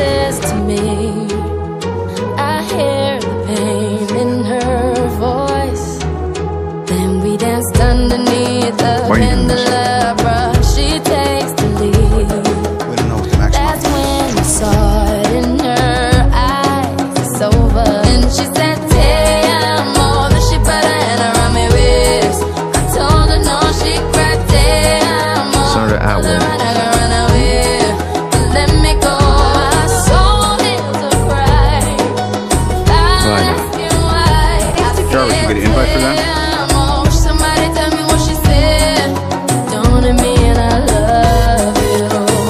says to me, I hear the pain in her voice. Then we danced underneath the candelabra. She takes the lead. That's when I saw it in her eyes. It's over. And she said, "Te amo." Then she put her hand around my waist. I told her no, she cried, "Te amo." Senator Atwood. Jarvis, you get an invite for that? Somebody tell me what she said. Don't it mean I love you?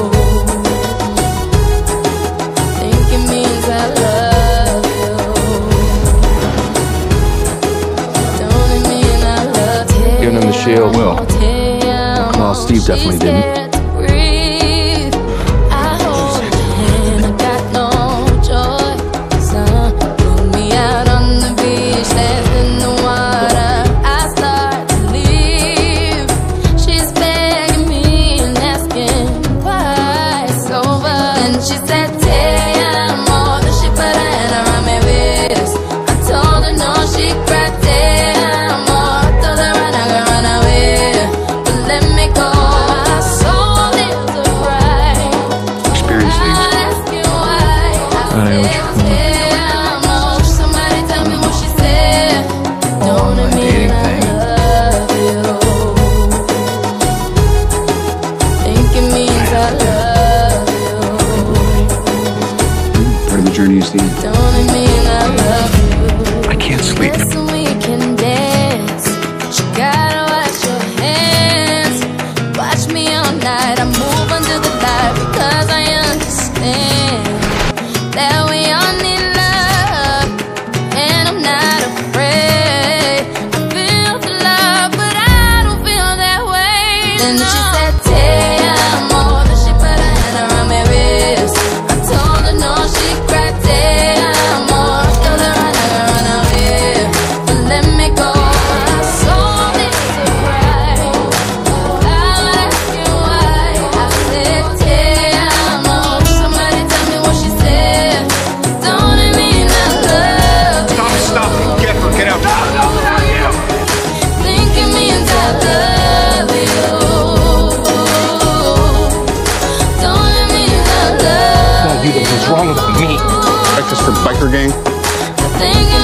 Think it means I love you. Don't it mean I love you? Giving him the shield. Will. Well, Steve definitely didn't. She said, "Te amo." Then she put her hand around my waist. I told her no, she cried, "Te amo." I told her I could run away, but let me go. My soul is a cry. Experience these. I'll ask you why. I said, "Te amo." Somebody tell me what she said. Don't it mean I love you? Think it means I love you. Journey, Steve. Don't it mean I love you? I can't sleep. Listen, we can dance, but you gotta wash your hands. Watch me all night, I move under the light, because I understand that we all need love, and I'm not afraid. I feel the love, but I don't feel that way. Then she said, "Te amo." Then she put her hand around my waist. I told her no, she cried, "Te amo." Told her I could run away, but let me go. My soul is a cry. I'll ask you why. I said, "Te amo." Somebody tell me what she said. Don't it mean I love you? Stop, get her, get out. Think it means I love you. Don't it mean I love you? What's wrong with me? Breakfast for biker gang. Think